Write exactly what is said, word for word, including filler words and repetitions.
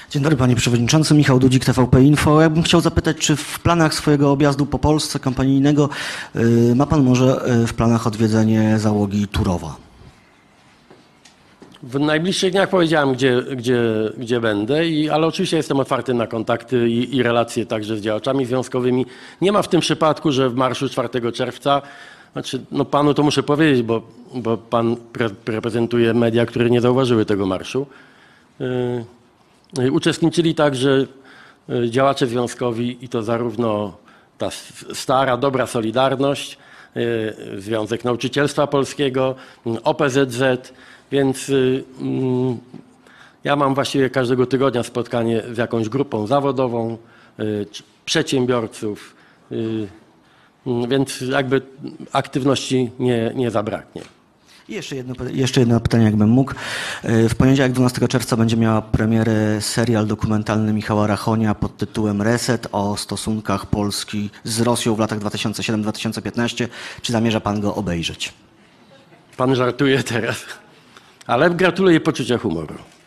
Dzień dobry panie przewodniczący, Michał Dudzik, T V P Info. Ja bym chciał zapytać, czy w planach swojego objazdu po Polsce kampanijnego y, ma pan może y, w planach odwiedzenie załogi Turowa? W najbliższych dniach powiedziałem, gdzie, gdzie, gdzie będę, i, ale oczywiście jestem otwarty na kontakty i, i relacje także z działaczami związkowymi. Nie ma w tym przypadku, że w marszu czwartego czerwca, znaczy, no panu to muszę powiedzieć, bo, bo pan pre, reprezentuje media, które nie zauważyły tego marszu. Yy, uczestniczyli także działacze związkowi, i to zarówno ta stara, dobra Solidarność, yy, Związek Nauczycielstwa Polskiego, O P Z Z, więc y, y, ja mam właściwie każdego tygodnia spotkanie z jakąś grupą zawodową, y, przedsiębiorców, y, y, więc jakby aktywności nie, nie zabraknie. I jeszcze jedno, jeszcze jedno pytanie, jakbym mógł. W poniedziałek dwunastego czerwca będzie miała premierę serial dokumentalny Michała Rachonia pod tytułem Reset o stosunkach Polski z Rosją w latach dwa tysiące siódmym do dwa tysiące piętnastego. Czy zamierza pan go obejrzeć? Pan żartuje teraz. Ale gratuluję poczucia humoru.